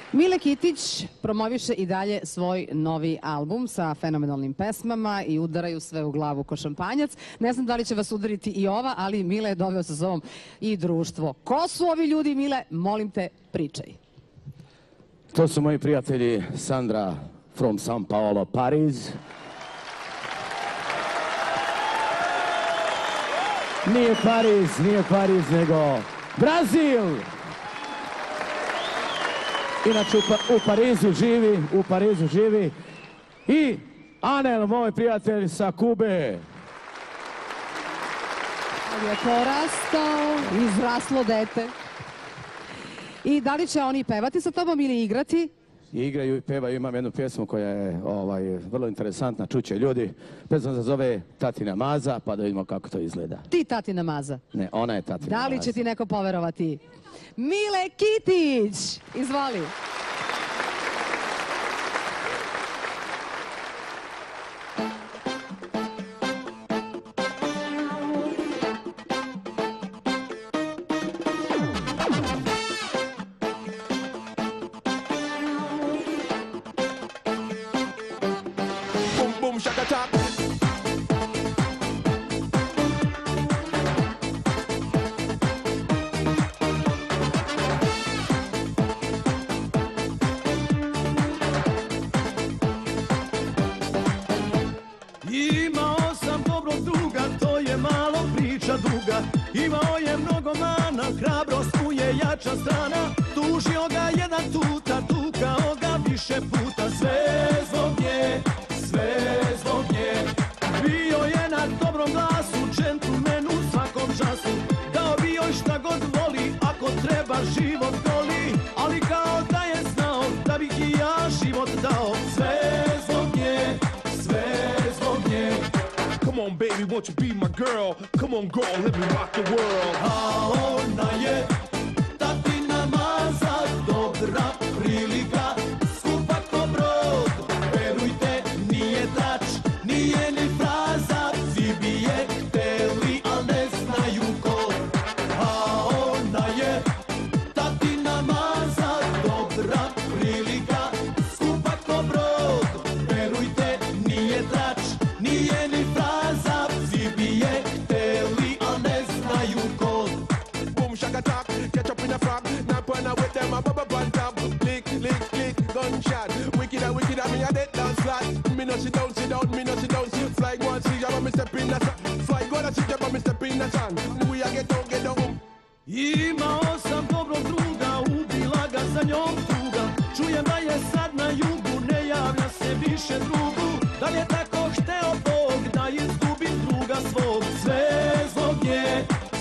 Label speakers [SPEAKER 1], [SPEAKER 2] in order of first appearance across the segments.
[SPEAKER 1] Mile Kitić promoviše i dalje svoj novi album sa fenomenalnim pesmama i udaraju sve u glavu ko šampanjac. Ne znam da li će vas udariti i ova, ali Mile je doveo sa sobom i društvo. Ko su ovi ljudi, Mile? Molim te, pričaj.
[SPEAKER 2] To su moji prijatelji Sandra from São Paulo, Pariz. Nije Pariz, nego Brazil! Inače u Parizu živi i Anel, moj prijatelj sa Kube.
[SPEAKER 1] Je porastao, izraslo dete. I da li će oni pevati sa tobom ili igrati?
[SPEAKER 2] Igraju i pevaju, imam jednu pjesmu koja je vrlo interesantna, čuće ljudi. Pjesma se zove Tatina Maza, pa da vidimo kako to izgleda.
[SPEAKER 1] Ti Tatina Maza?
[SPEAKER 2] Ne, ona je Tatina Maza.
[SPEAKER 1] Da li će ti neko poverovati? Mile Kitić, izvoli.
[SPEAKER 3] Imao sam dobrog druga, to je malo priča duga. Imao je mnogo mana, hrabrost mu je jača strana. Tužio ga jedan tuta, tukao ga više puta. Sve zbog nje, bio je na dobrom glasu, džentlmen u svakom času. Dao bi joj šta god voli, ako treba život goli. Ali kao da je znao, da bih i ja život dao. Sve zbog nje.
[SPEAKER 4] Come on, baby, won't you be my girl? Come on, girl, let me rock the world.
[SPEAKER 3] A ona je Tatina Maza, dobra prilika, skupa ko brod. Verujte, nije trač, nije ni fraza, svi bi je hteli, al ne znaju ko. A ona je Tatina Maza, dobra prilika, skupa ko brod. Verujte, nije trač, nije ni fraza, svi bi je hteli, al ne znaju ko.
[SPEAKER 4] Boom, shaka talk, catch up in a frog. Now partner with them, a bubble on top. Click, click, click, gunshot. Wicked, I mean, I dead dance flat. Me no sit down, me no sit down. Fly, go and see, but me step in the sun. Fly, go and see, but me step in the sun. We a get down.
[SPEAKER 3] Imao sam dobrog druga, ubila ga za njom tuga. Čujem da je sad na jugu, ne javlja se više drugu. Da li je tako hteo Bog da izgubim druga svog? Sve zbog nje.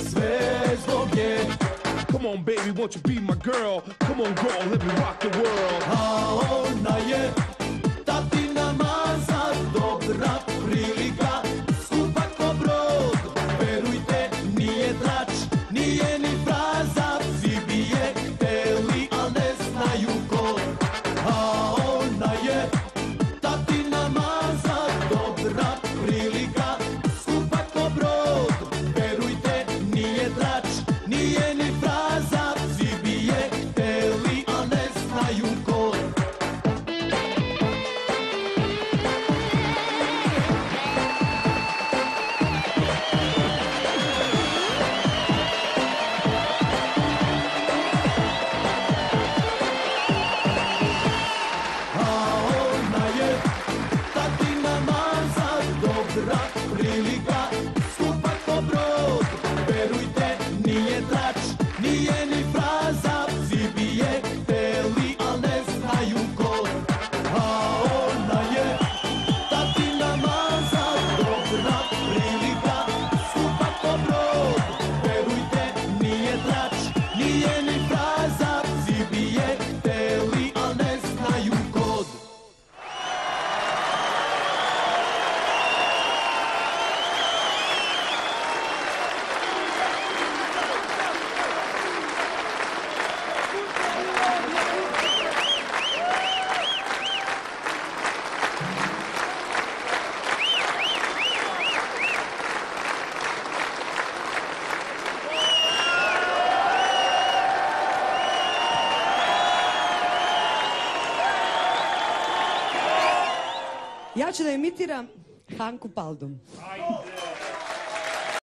[SPEAKER 4] Come on, baby, won't you be my girl? Come on, girl, let me rock the world.
[SPEAKER 3] A ona je Tatina Maza, dobra prilika, skupa ko brod. Verujte, nije trač, nije ni fraza, svi bi je hteli, al ne znaju ko. A ona je Tatina Maza, dobra prilika, skupa ko brod. Verujte, nije trač, nije ni fraza, svi bi je hteli, al ne znaju ko.
[SPEAKER 5] Ja ću da imitiram Hanku Paldu.
[SPEAKER 6] Ajde.